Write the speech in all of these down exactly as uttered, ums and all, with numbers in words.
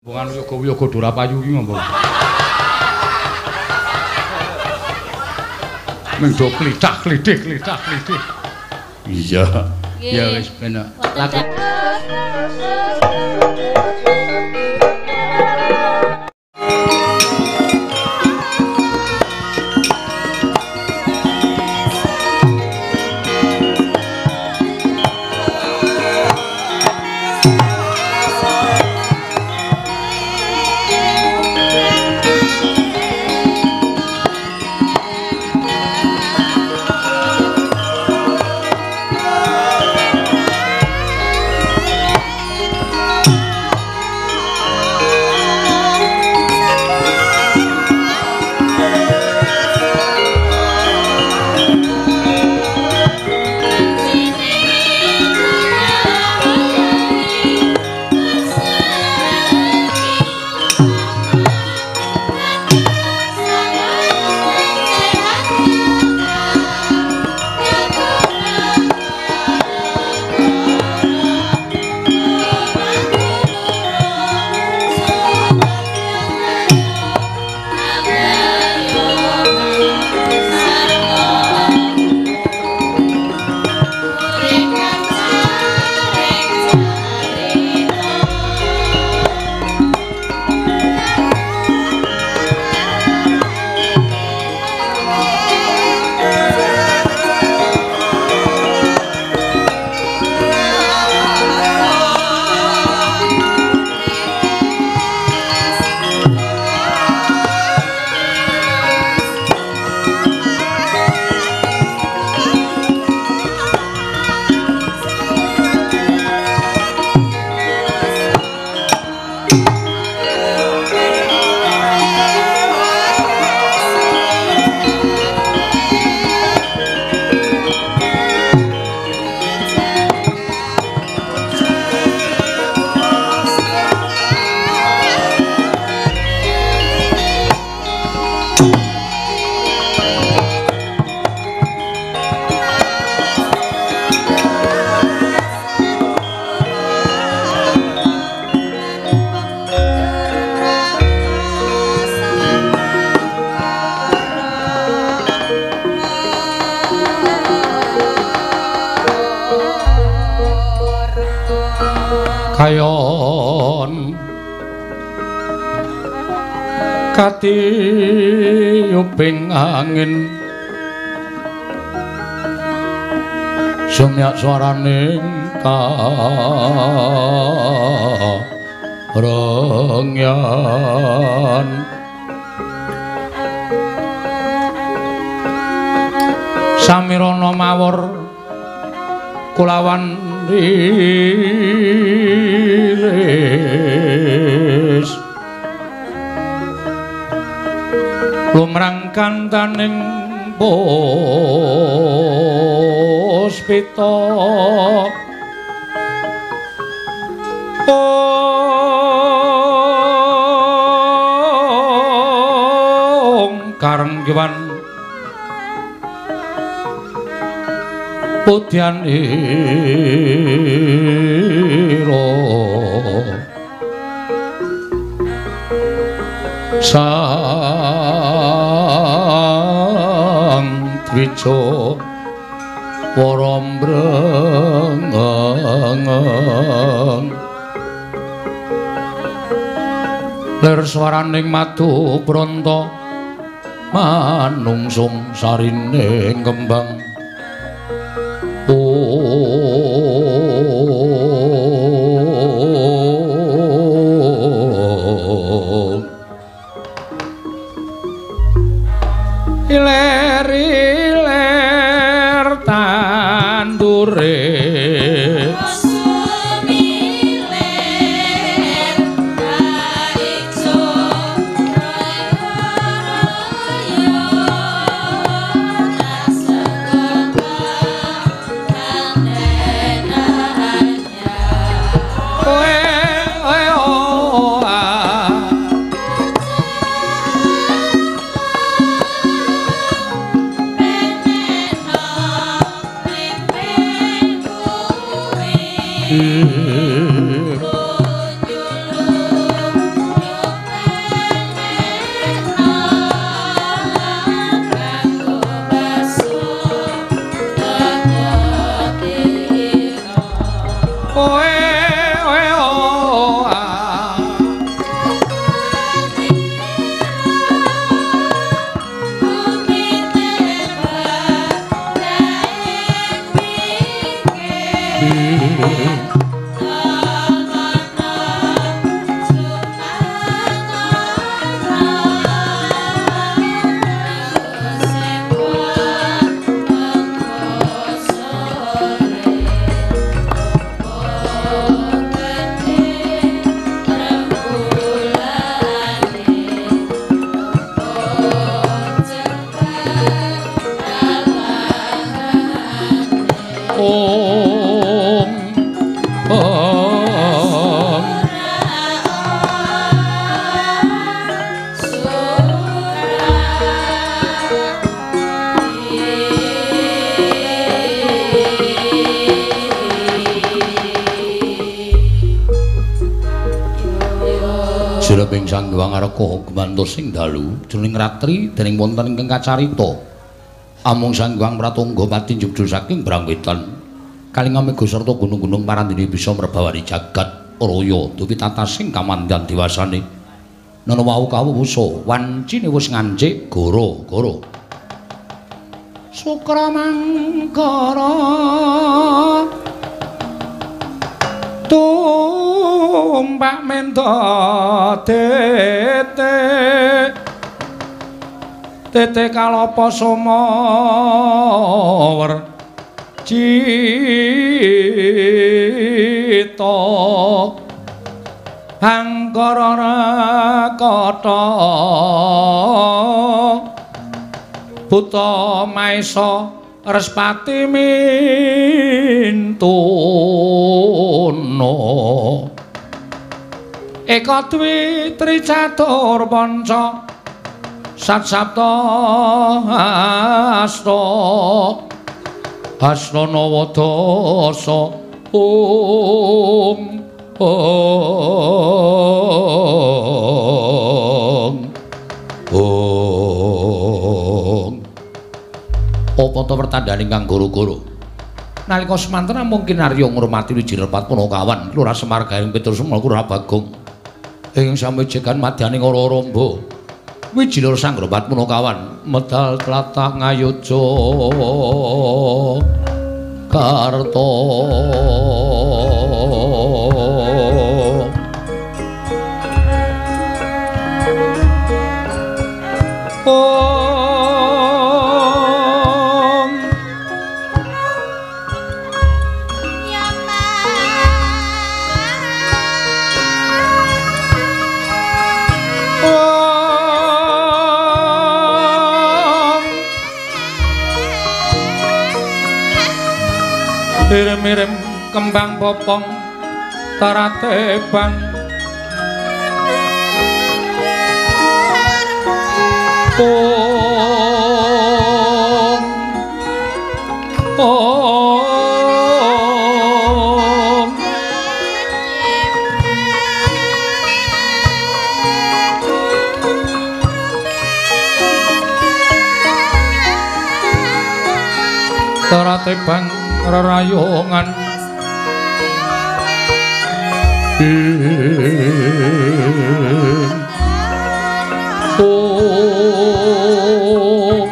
Wong yoga-yoga Durapayu ki ngopo? Ming do klithak-klithik, klithak-klithik. Iya. Ya wis bener. Lagu kayon katiuping angin sumyak swaraning karengyan samirana mawur kulawan rilis lumrang kantaning puspita ong karenggiwan putyan iro sang dwija warombrengeng lir swaraning madu branta manungsung sarining kembang iler-iler tandure Raya Jreping Sang Hyang Arka gumantos sing dalu jroning ratri dening wonten ingkang kacarita amung Sang Hyang Pratangga pati njubdul saking brangwetan kalingame sarta gunung-gunung parandene bisa mrebawani jagat raya duwi tatasing kamandhan diwasane nana wau kawuwusa wancine wis ngancik goro-goro Sukramangkara tumpak mento tete tete kalapa sumawer cita angkara rakata buta maesa Respati mintuna Eka dwi tricatur panca Sat sapta asta Asta nawadasa Om Om Om apa ta pertandhane kang goro-goro nalika semanten mungkin Arya ngurmati wiji repat Punakawan Lurah Semar Garing Petrus Semar Lurah Bagong ing samejegan madyane Raramba wiji lur sang repat Punakawan medal tlatah ngayoja karta oh mirim kembang popong taratebang om om taratebang rerayongan oh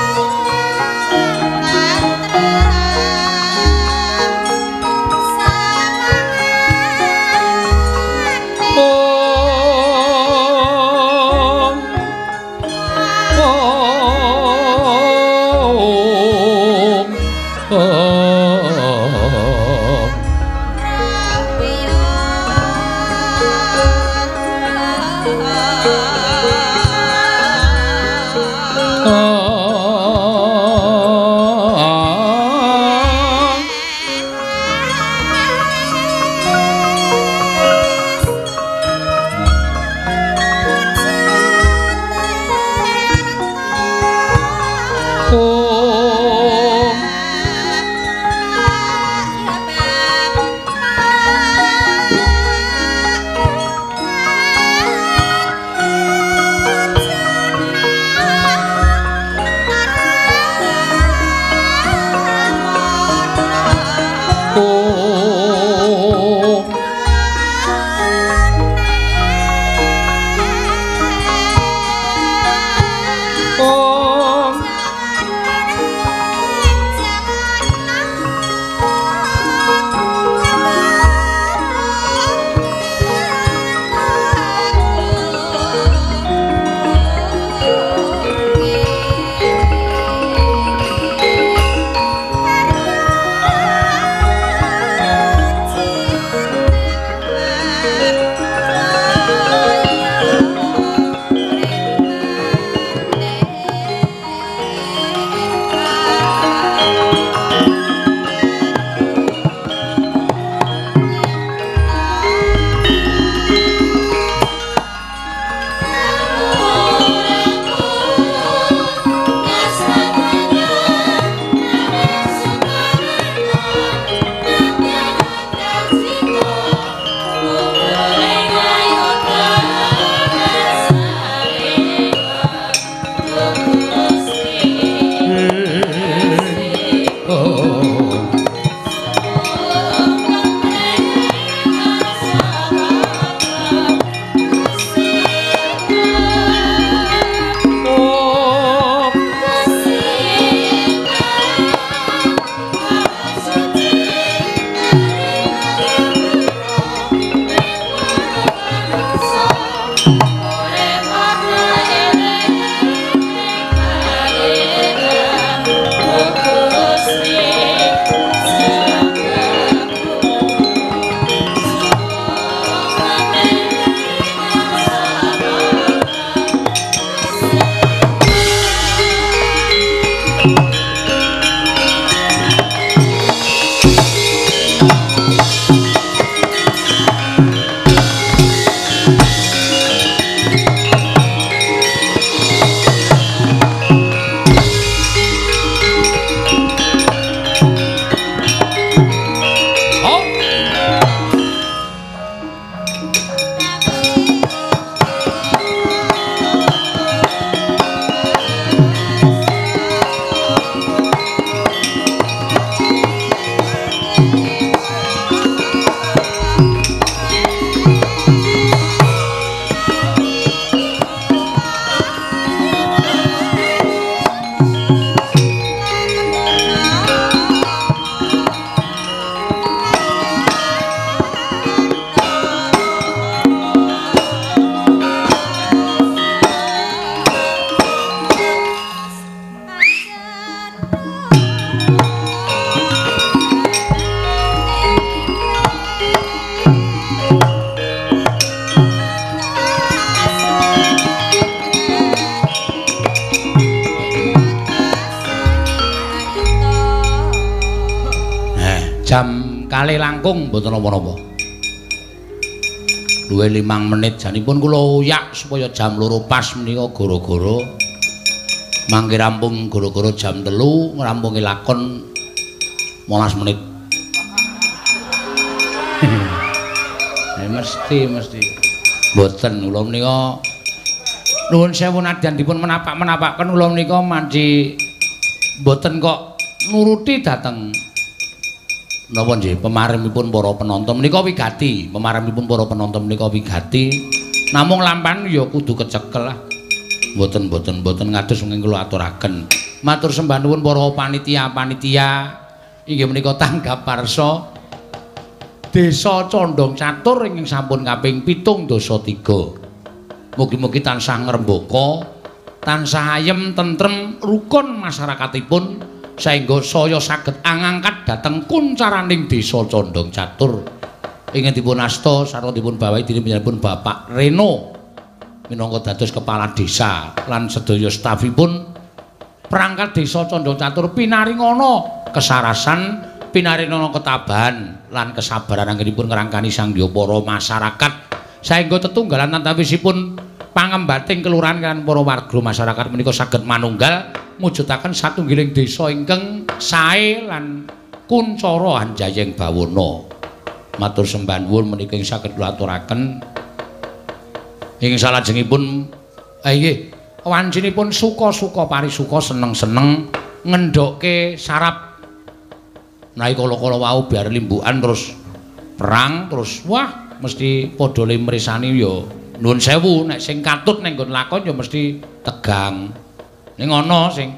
Sa kalih langkung mboten napa-napa. Luwih limang menit janipun kula uyak supaya jam loro pas menika gara-gara mangke rampung gara-gara jam telu ngrampungi lakon molas menit. Eh mesti mesti mboten kula menika nuwun sewu nadyan dipun menapak-menapakken kula menika manci mboten kok nuruti dhateng napa nggih pemarimipun para penonton menika wigati pemarimipun para penonton menika wigati namung lampan ya kudu kecekel lah mboten mboten mboten ngados mungkin kula aturaken matur sembah nuwun para panitia-panitia inggih menika tanggap parsa Desa Condong Catur ingkang sampun kaping pitung dasa tiga mugi-mugi tansah ngrembaka tansah ayem tentrem rukun masyarakatipun saengga saya saged angangkat dhateng kuncaraning Desa Condong Catur ingkang dipun asta sarta dipun bawahi dening panjenenganipun Bapak Reno minangka dados kepala desa lan sedaya stafipun perangkat Desa Condong Catur pinaringana kesarasan pinaringana ketabahan lan kesabaran anggenipun ngrangkani sang para masyarakat saengga tetunggalan antawisipun pangembating kelurahan kan para warga masyarakat menika saged manunggal mujudaken satunggiling desa ingkang sae lan kuncara anjayeng bawana. Matur sembah nuwun menika saged kula aturaken. Ing salajengipun eh nggih wancinipun suka-suka parisuka seneng-seneng ngendhokke sarap. Nah kala-kala wau biar limbukan terus perang terus wah mesti padha limresani ya nuwun sewu nek sing katut ning nggon lakon ya mesti tegang. Ning ana sing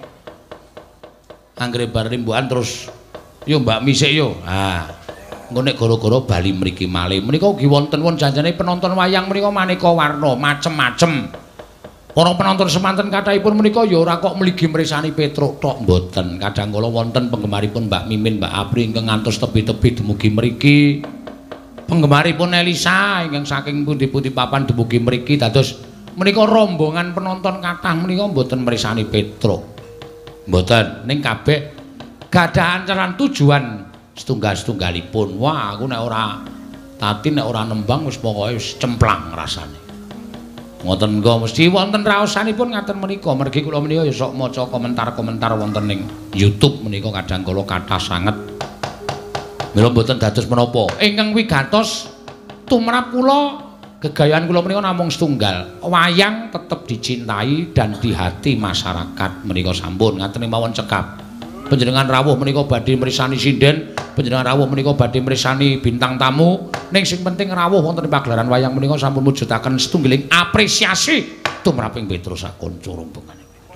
anggere bar limbukan terus yo Mbak misik yo. Ha. Engko nek gara-gara bali mriki malih menika ugi wonten won janjane penonton wayang menika maneka warna, macem-macem. Para penonton semanten kathahipun menika ya ora kok mligi mresani Petruk tok mboten. Kadang kala wonten penggemaripun Mbak Mimin, Mbak Apri ingkang ngantos tebi-tebi dumugi mriki. Penggemaripun Elisa ingkang saking pundi-pundi papan dumugi mriki dados menika rombongan penonton kathah menika mboten mresani Petruk. Mboten, ning kabeh gadah ancaran tujuan setunggal-setunggalipun. Wah, aku nek ora tati nek ora nembang wis pokoke wis cemplang rasane. Ngoten engko mesti wonten raosanipun ngaten menika. Mergi kula menika ya sok maca komentar-komentar wonten ning YouTube menika kadang kala kathah sanget. Mila mboten dados menapa. Ingkang wigatos tumrap kula gegayaan kula menika namung setunggal. Wayang tetep dicintai dan di hati masyarakat menika sampun ngaten mawon cekap. Panjenengan rawuh menika badhe mrisani sinden, panjenengan rawuh menika badhe mrisani bintang tamu. Ning sing penting rawuh wonten ing pagelaran wayang menika sampun mujudaken setunggiling apresiasi tumraping Petrus sakonca rombongan.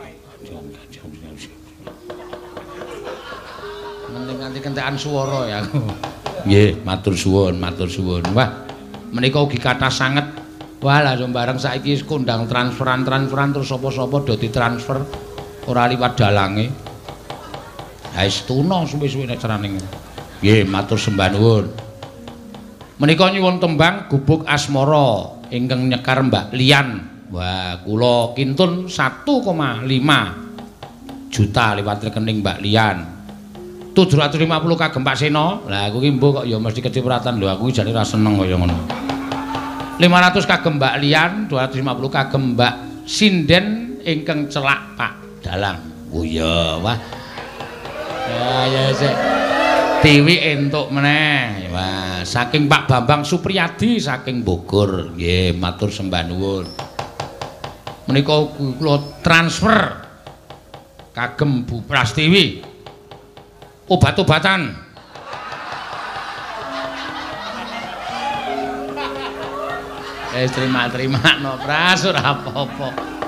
Mending nganti kentekan swara ya aku. Nggih, matur suwun, matur suwun. Wah, menika ugi kathah sanget. Wah, lah bareng saiki wis kondang transferan-transferan terus sapa-sapa do ditransfer ora liwat dalange. Ha wis tuna suwe-suwe nek carane. Nggih, matur sembah nuwun. Menika nyuwun tembang Gubuk Asmara ingkang nyekar Mbak Lian. Wah, kula kintun satu koma lima juta liwat rekening Mbak Lian. tujuh ratus lima puluh kagem Pak Seno. Lah aku ki mbok kok ya mesti kecipratan lho, aku jane ra seneng kaya ngono. lima ratus kagem Mbak Lian, dua ratus lima puluh kagem Mbak Sinden ingkang celak Pak Dalang. Oh iya, wah. Ya ya sik. Dewi entuk meneh. Wah, saking Pak Bambang Supriyadi saking Bogor. Nggih, matur sembah nuwun. Menika kula transfer kagem Bu Prastiwi. Obat-obatan. Eh terima-terima no Pras ora apa-apa.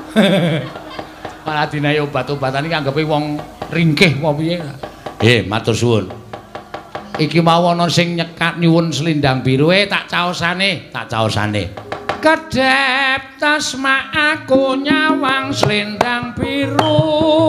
Malah dinae obat-obatan iki anggape wong ringkih apa piye. Nggih, matur suwun. Iki mau ana sing nyekat nyuwun selindang biru eh tak caosane, tak caosane. Kedep tasma aku nyawang selindang biru.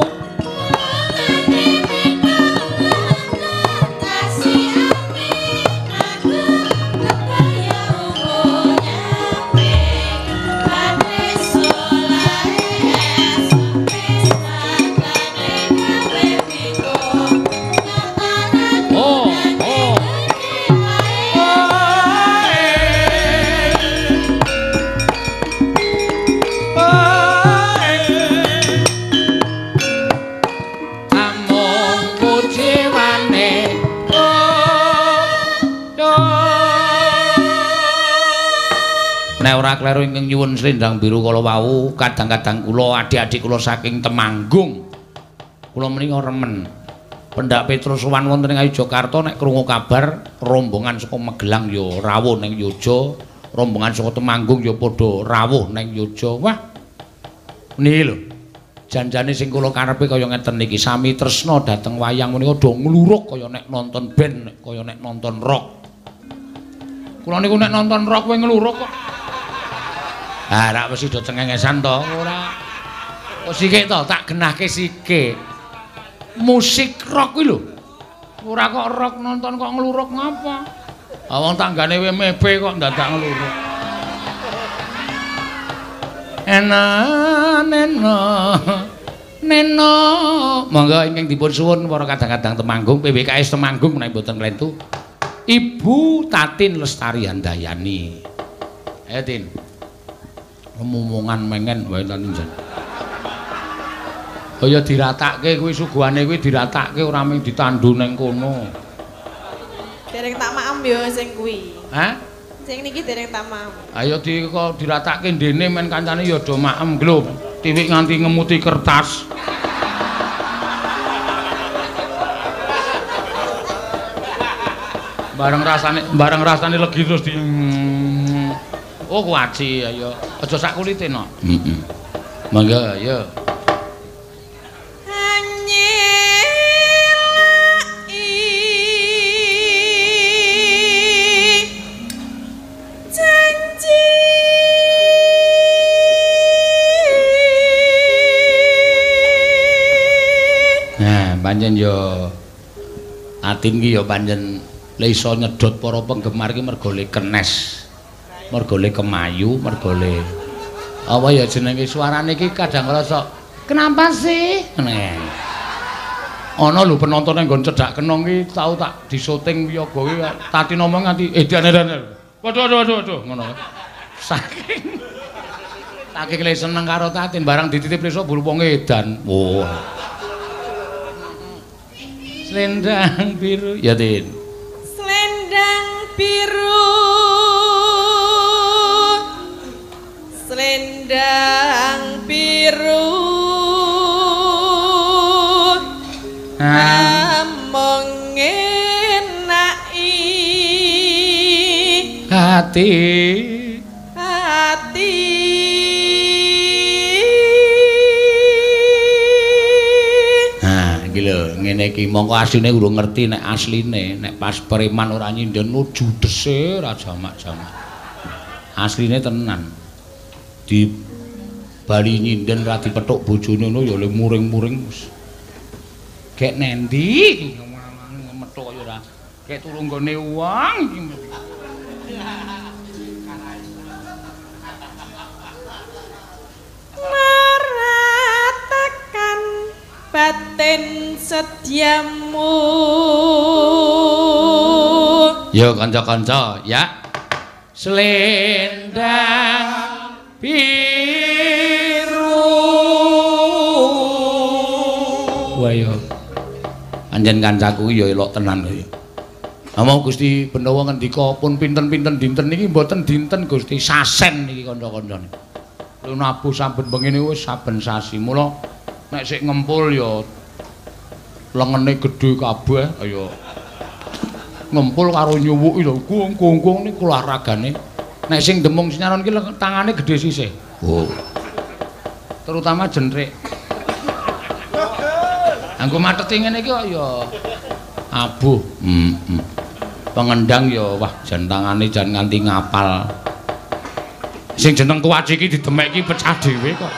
Nek ora kleru ingkang nyuwun slendang biru kala wau kadang-kadang kula adik-adik kula saking Temanggung. Kula menika remen. Pendak Petrus sowan wonten ing Yogyakarta nek krungu kabar rombongan saka Magelang ya rawuh ning Yojo, rombongan saka Temanggung ya padha rawuh ning Yojo. Wah. Niki lho. Janjane sing kula karepe kaya ngeten niki, sami tresna dhateng wayang menika do ngluruk kaya nek nonton band, kaya nek nonton rock. Kula niku nek nonton rock kowe ngluruk kok. Ah, rak mesti do cengengesan to, ora. Kok sithik to tak genahke sithik. Musik rock kuwi lho. Ora kok rock nonton kok ngluruk ngapa? Ah wong tanggane W M B kok dadak ngluruk. Ena neno neno monggo ingkang dipun suwun para kadang-kadang Temanggung P B K S Temanggung menawi boten klentu Ibu Tatin Lestari Handayani. Ayo Tin. Omongan mengen wae ta njen. Kaya diratakke kuwi suguhane kuwi diratakke ora mung ditandu ning kono. Dereng tak maem yo sing kuwi. Hah? Sing niki dereng tak maem. Ayo di kok diratakke ndene men kancane ya do maem lho. Tiwik nganti ngemuti kertas. Bareng rasane bareng rasane legi terus di oh kuaci ayo aja sak kulite no. Heeh. Mangga ayo. Nah, pancen yo Atin ki yo pancen le iso nyedot para penggemar ki mergo le kenes. Mergo le kemayu, mergo le apa ya jenenge suarane iki kadang ngrasa kenapa sih? Ngene. Ana lho penonton nggon cedhak kenong ki tau tak disyuting wiyaga ki Tati ngomong nganti edan-edan. Waduh waduh waduh waduh ngono. Saking saking le seneng karo Tatin barang dititip leso buru wong edan. Oh. Selendang biru ya Tin. Selendang biru. Selendang biru. Among enai hati hati. Lho ngene iki mongko asline urung ngerti nek asline nek pas preman ora nyinden judese ora jamak-jamak. Asline tenan. Di bali nyinden ra dipethuk bojone ngono ya le muring-muring. Gek nendi iki metuk kaya ora kek turu nggone wong iki. Maratakan batin setiamu. Yo kanca-kanca ya. Selendang biru. Wah yo. Anjen kancaku ya elok tenan ya. Among Gusti Benawa ngendika pun pinten-pinten dinten niki mboten dinten Gusti sasen niki kanca-kancane. Lho nabu saben bengine wis saben sasi. Mula nek sik ngempul ya lengene gedhe kabeh ayo ngempul karo nyuwuki lho gong-gong niku olahragane nek sing demung sinyaron ki tangane gedhe sisih oh terutama jentrik anggo mateti ngene iki kok ya abuh heeh mm, mm. Pengendang ya wah jan tangane jan nganti ngapal sing jeneng kuwaci iki didemek iki pecah dhewe kok.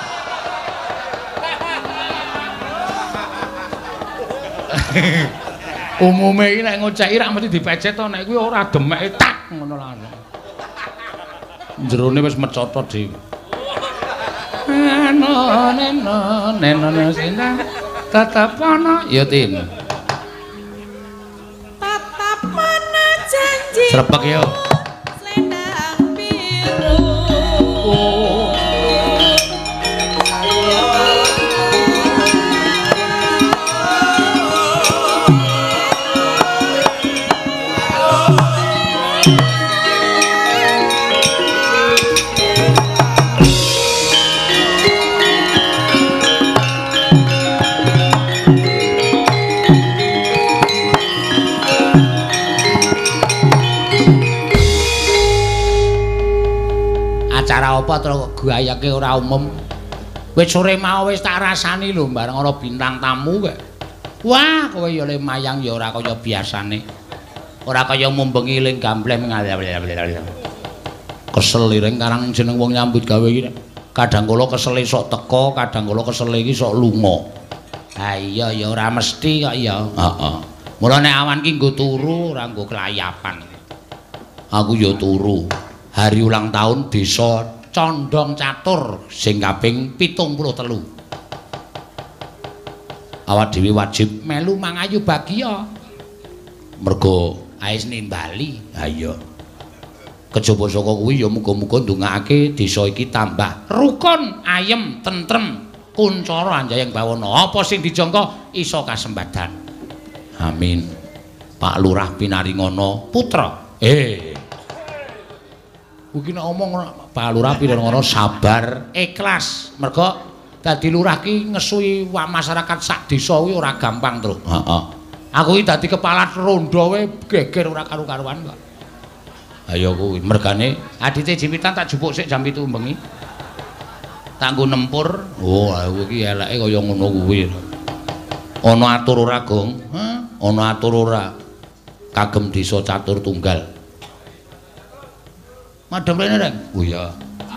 Umume iki nek ngoceki rak mesti dipecet to nek kuwi ora demeke tak ngono langsung. Jerone wis mecotot dhewe. Neno neno neno neno tatapana ya Tin. Tatapana janji. Srepek yo. Selendang biru. Oh. Acara apa terus gayake ora umum. Wis sore mau wis tak rasani lho bareng ana bintang tamu kok. Wah, kowe ya le mayang ya ora kaya biasane. Ora kaya mumbengi ling gamblem ngalih. Kesel ireng karang jeneng wong nyambut gawe iki. Kadang kala kesele sok teka, kadang kala kesele iki sok lunga. Ha iya ya ora mesti kok ya. Heeh. Mula nek awan ki nggo turu ora nggo kelayapan. Aku ya turu. Hari ulang tahun desa Condong Catur sing kaping pitung puluh telu. Awak dhewe wajib melu mangayu bahagia. Mergo ais nimbali. Ha iya. Kejaba saka kuwi ya muga-muga ndongakake desa iki tambah rukun, ayem, tentrem, kuncara anjayang bawana. Apa sing dijangka isa kasembadan. Amin. Pak Lurah Pinaringono Putra. Eh. Kuwi nek omong Pak Lurah Pinaringono sabar, ikhlas. Mergo dadi lurah ki ngesui masyarakat sak desa kuwi ora gampang, Truk. Heeh. Aku iki dadi kepala rondo wae geger ora karu-karuan kok. Ayo kuwi mergane adite Jimitan tak jupuk sik jam pitu bengi. Tak nggo nempur. Oh, aku iki eleke kaya ngono kuwi. Ana atur ora, Gong? Hah? Ana atur ora? Kagem desa catur tunggal. Madhep rene, Reng. Oh iya.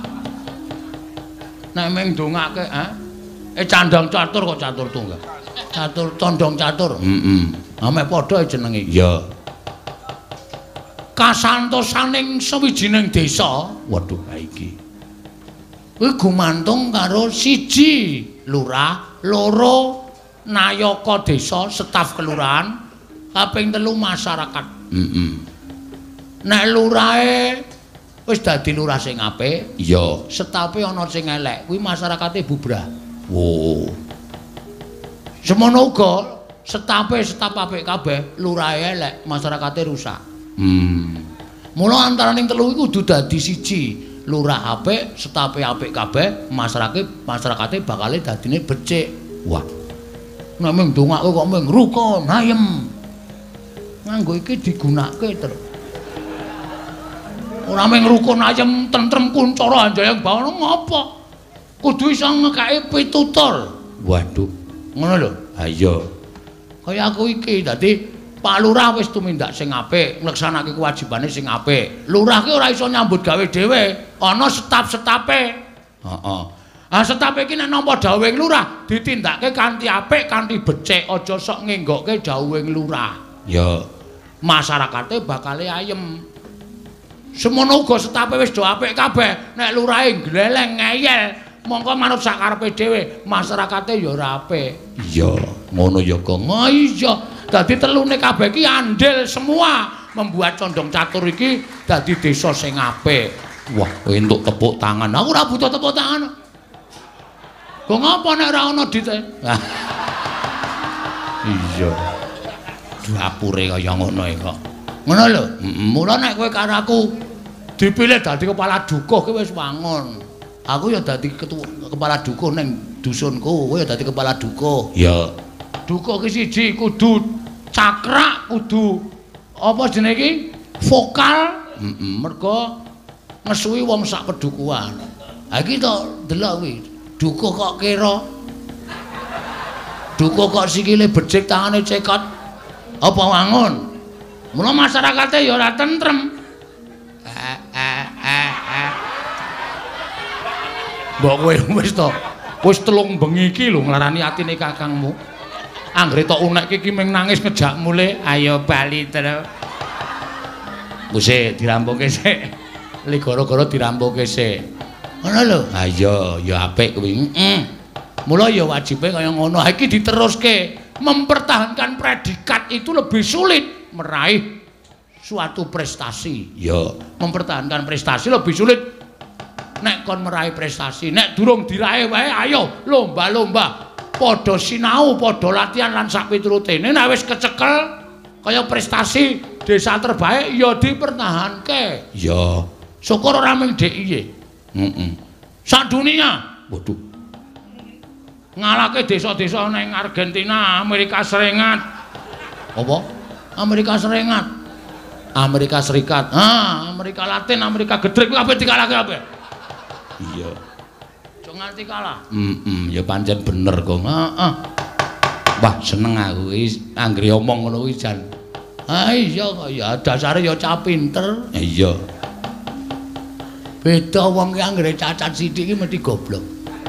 Nek meng ndongake, ha? Eh candang catur kok catur tunggal. Catur condong catur. Heeh. Ame padha jenenge. Iya. Kasantosaning sawijining desa, waduh ha iki. Kuwi gumantung karo siji lurah, loro nayaka desa, staf kelurahan, kaping telu masyarakat. Heeh. Nek lurahe wis dadi lurah sing apik, iya, stafé ana sing elek, kuwi masyarakate bubrah. Oh. Semono uga stafé staf apik kabeh, lurahe elek, masyarakate rusak. Hmm. Mula antaraning telu iku kudu dadi siji. Lurah apik, stape apik kabeh, masyarakat masyarakate bakale dadine becik. Wah. Nek mung ndongake kok mung rukun, ayem. Nganggo iki digunakake terus. Ora mung rukun ayem, tentrem kuncara anjayang bawana ngapa? Kudu iso ngekake pitutur. Waduh. Ngono lho. Ha iya. Kaya aku iki dadi Pak Lurah wis tumindak sing apik, ngleksanake kewajibane sing apik. Lurah ki ora iso nyambut gawe dhewe, ana staf-stafe. Heeh. Ah stafe iki nek nampa dawuhing lurah ditindakake kanthi apik, kanthi becik, aja sok ngenggokke dawuhing lurah. Ya, masyarakate bakale ayem. Semono uga stafe wis do apik kabeh, nek lurahe gleleng ngeyel, mongko manut sakarepe dhewe, masyarakate ya ora apik. Iya, ngono ya, Gong. Oh iya. Dadi telune kabeh iki andil semua membuat Condong Catur iki dadi desa sing apik. Wah, kowe entuk tepuk tangan. Aku ora butuh tepuk tangan. Kok ngapa nek ora ana dite? Iya. Dapure kaya ngono kok. Ngono lho. Mula nek kowe karo aku dipilih dadi kepala dukuh ki wis wangun. Aku ya dadi ketua kepala dukuh ning dusunku, kowe ya dadi kepala dukuh. Ya. Dukuh ki siji kudu cakrak, kudu apa jenenge iki? Vokal. Heeh, mergo ngesuwi wong sak pedukuhan. Ha iki to delok kuwi. Dukuh kok kira. Dukuh kok sikile becik, tangane cekot. Apa wangun? Mula masyarakate ya ora tentrem. Eh eh eh eh. Mbok kowe wis to. Wis telung bengi iki lho nglarani atine kakangmu. Anggere tok unek iki ming nangis ngejak mule, ayo bali terus. Wis dirampuke sik. Li gara-gara dirampuke sik. Ngono lho. Ha iya, ya apik kuwi. Heeh. Mula ya wajibe kaya ngono. Ha iki diteruske. Mempertahankan predikat itu lebih sulit meraih suatu prestasi. Ya, mempertahankan prestasi lebih sulit. Nek kon meraih prestasi, nek durung diraih wae ayo lomba-lomba. Padha sinau, padha latihan lan sak piturutene. Nek wis kecekel kaya prestasi desa terbaik ya dipertahanke. Ya, syukur ora mung D I Y. Heeh. Sak dunia. Waduh. Ngalahke desa-desa ning Argentina, Amerika Serikat. Apa? Amerika Serikat. Amerika Serikat. Ah, Amerika Latin, Amerika Gedrek kabeh dikalahke kabeh. Iya. Aja nganti kalah. Heeh, ya pancen bener, Gong. Heeh. Wah, seneng aku iki anggere omong ngono kuwi jan. Ah iya kok ya dasare ya cah pinter. Iya. Beda wong ki anggere cacat sithik iki mesti goblok.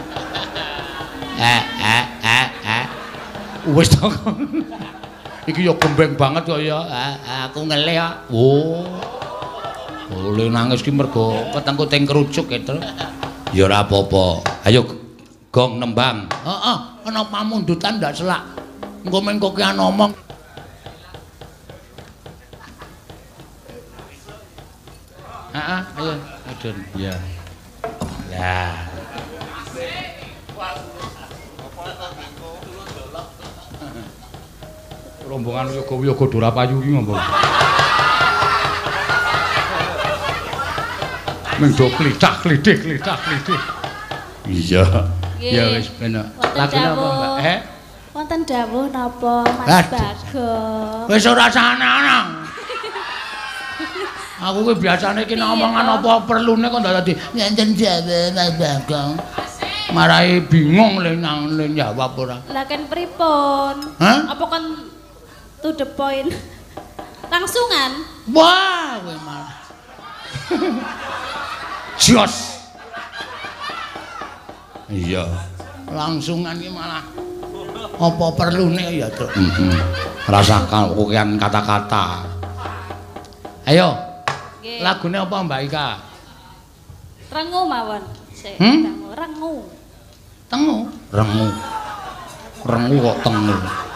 Eh eh eh eh. Wis to. Iki ya gembeng banget kok ya. Eh, aku ngele kok. Oh. Oleh nangis ki mergo ketengku teng kerucuk gitu. Ya ora apa-apa. Ayo Gong nembang. Heeh, ana pamundutan ndak selak. Engko mengko ki ana omong. Heeh, ayo, Adun. Iya. Lah. Rombongan yoga-yoga Dorapayu iki ngomong. Ming do klithak-klithik, klithak-klithik. Iya. Ya wis bener. Lagune apa, Mbak? Eh? Wonten dawuh napa Mas Bagong? Wis ora sana-ana. Aku kuwi biasane ki omongan apa perlune kok ndak dadi ngenten dawuh Mas Bagong. Marai bingung le nang le jawab ora. Lah kan pripun? Hah? Apa kan to the point? Langsungan? Wah, kowe malah. Jos. Iya. Langsungan ki malah apa perlune ya, Truk. Heeh. Rasakan kokean kata-kata. Ayo. Nggih. Lagune apa Mbak Ika? Rengu mawon. Sik, Hmm? rengu. Tengu. Rengu. Rengu kok tengu.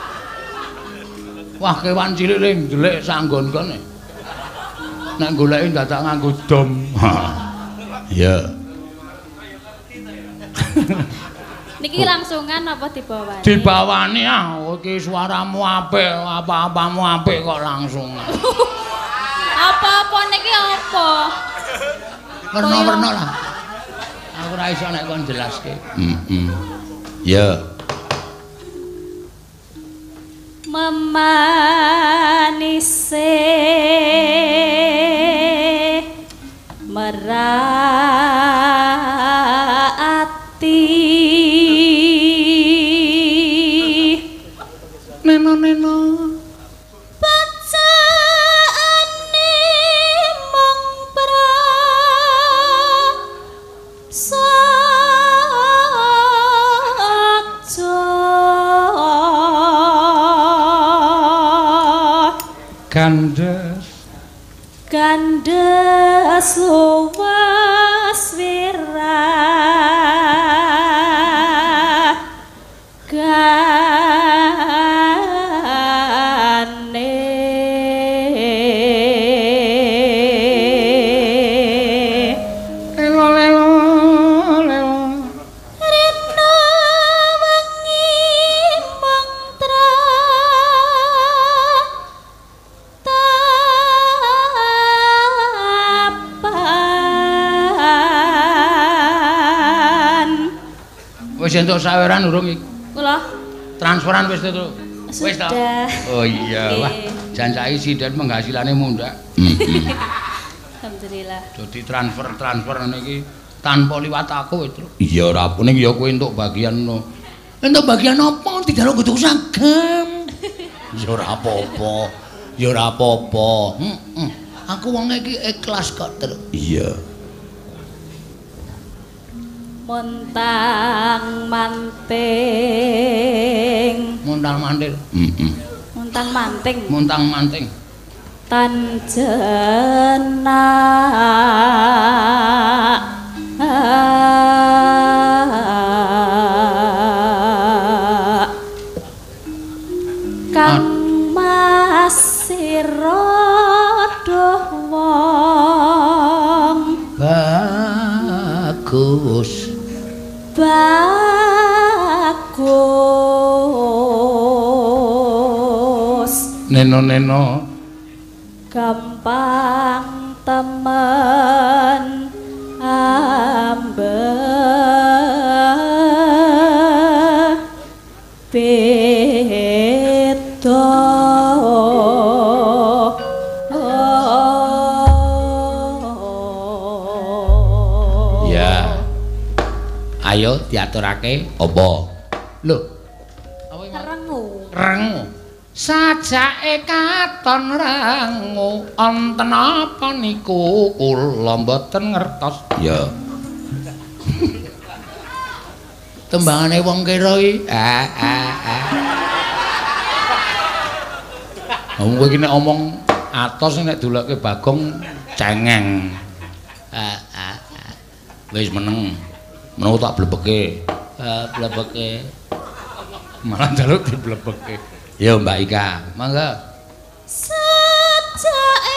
Wah, kewan cilik le ndelik sanggon kene. Nek goleki dadak nganggo dom. Iya. Niki langsungan apa dibawani? Dibawani ah, iki suaramu apik, apa-apamu apik kok langsungan. Apa-apa niki apa? Werna-werna lah. Aku ora iso nek kon jelaske. Heeh. Ya. Memanise meraati neno-neno bacaane mung prasaja gandes gandes waswira gane lelo lelo lelo rena wengi mantra tapan wis entuk saweran urung iki kula transferan wis entuk wis ta sudah. oh iya Oke. wah jan saiki sinden penghasilane mundak Alhamdulillah. jadi transfer transfer niki tanpa liwat aku itu iya ora apa ning ya kowe entuk bagian no entuk bagian apa dijaluk kudu sagem ya ora apa-apa ya ora apa-apa heeh aku wong iki ikhlas kok terus iya Montang manting montang mantil heeh montang manting montang manting tanjena kang masira doh wong bagus bagus neno-neno gampang temen ambe beda ya Ayo diaturake apa? Lho. Rengu. Rengu. Sajake katon rengu wonten apa niku kula mboten ngertos. Ya. Tembangane wong kira iki. Ah ah ah. Wong kowe iki nek omong atos nek dolokke Bagong cengeng. Ah ah ah. Wis meneng. Menawa tak blebeke. Ah blebeke. Malah njaluk diblebeke. Ya Mbak Ika, mangga. Sajake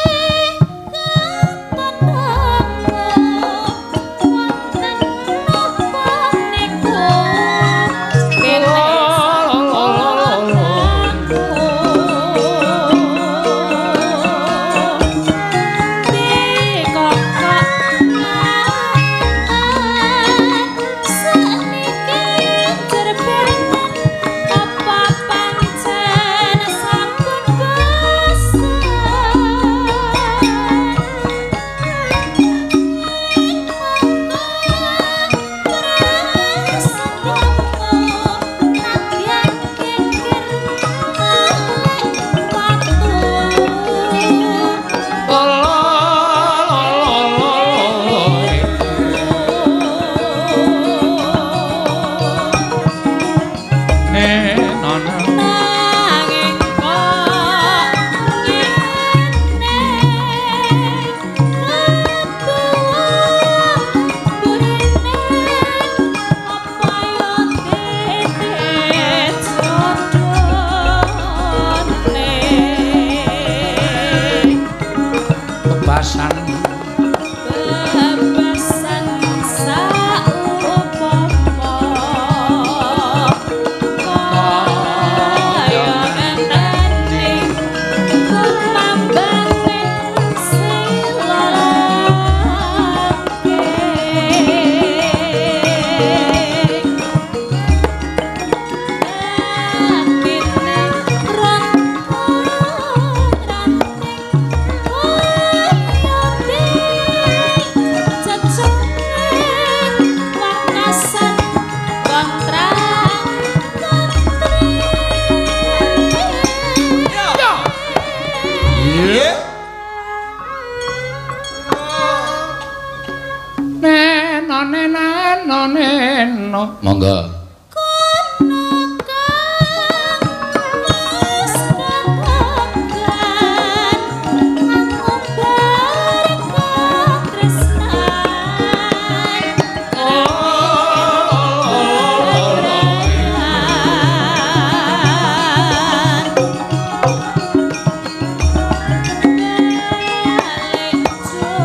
Monggo.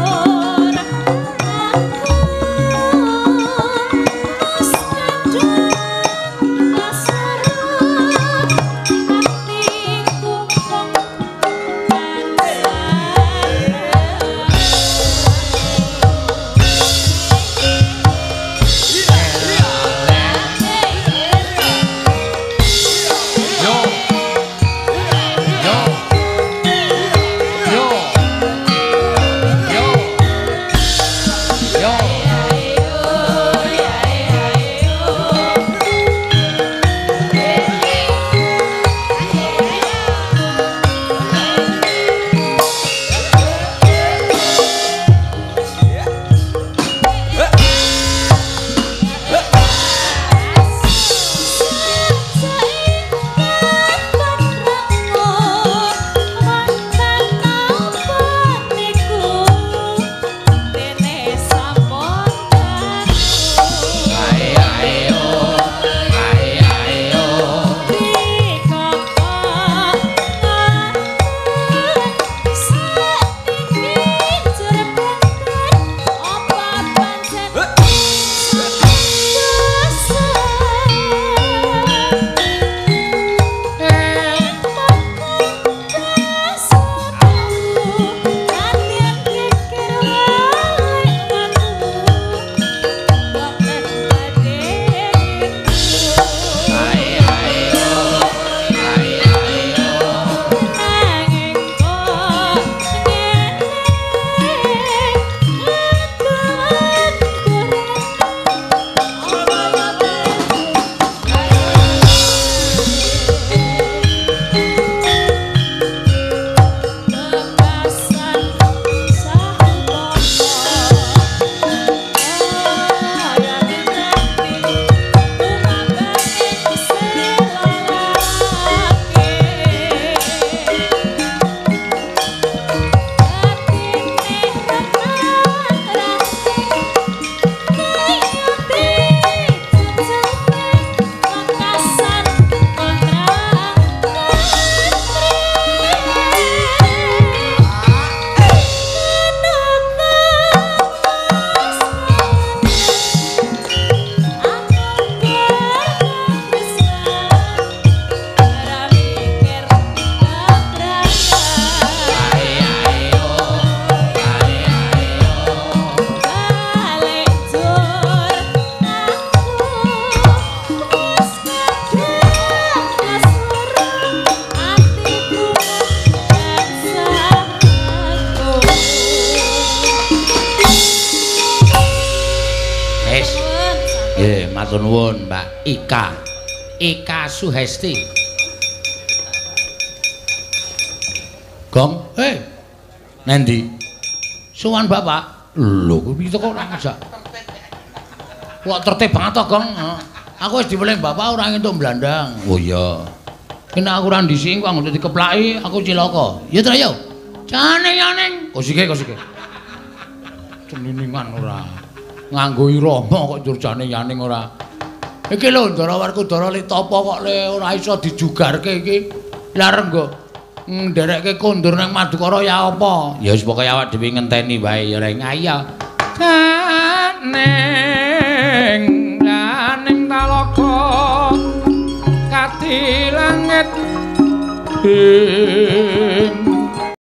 Do matur nuwun, Mbak Ika. Ika Suhesti. Gong, hei. Nendi? Sowan Bapak. Lho, kuwi kok ora ngajak. Kok tertib banget to, Gong? Aku wis diweling Bapak ora entuk blandang. Oh iya. Kena aku ora ndisi kok anggone dikeplaki, aku cilaka. Ya ta yo. Jane yaneng. Kosike kosike. Ceniningan ora. Nganggo irama kok njur jane yaning ora. Iki lho Ndara Werkudara Litapa kok le ora iso dijugarke iki. Lah renggo nderekke kondur nang Madukara ya apa? Ya wis pokoke awak dhewe ngenteni wae ya reng ayo. Janeng yaning talaga kati langit ing